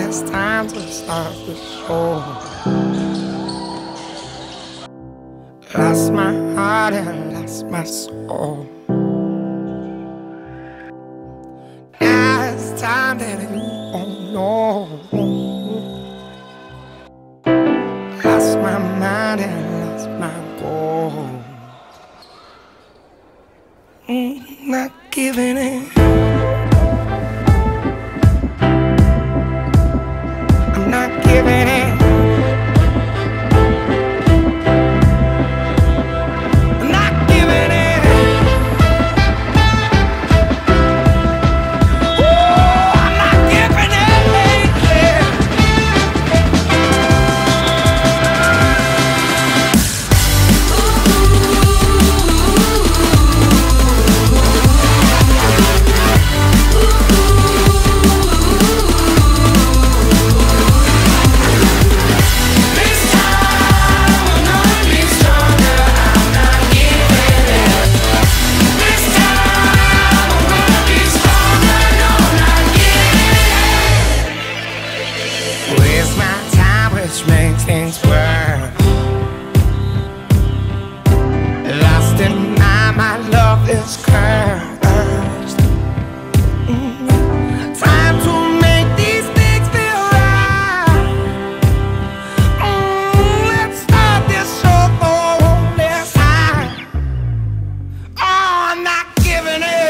it's time to start the show. Lost my heart and lost my soul. Now it's time that you won't know. Lost my mind and lost my goal. Not giving in. I'm not giving in. I'm not giving in. Ooh, I'm not giving in. Waste my time, which makes things worse. Lost in my love is cursed. Time to make these things feel right. Let's start this show this time. Oh, I'm not giving in.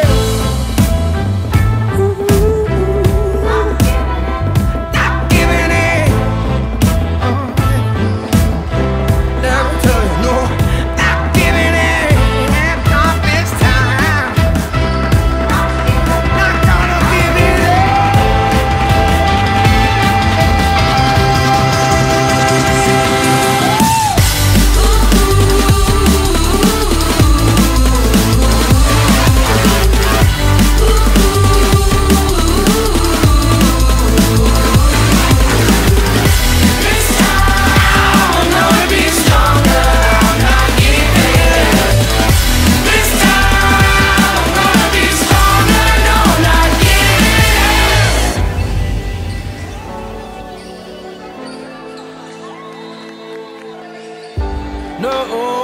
No.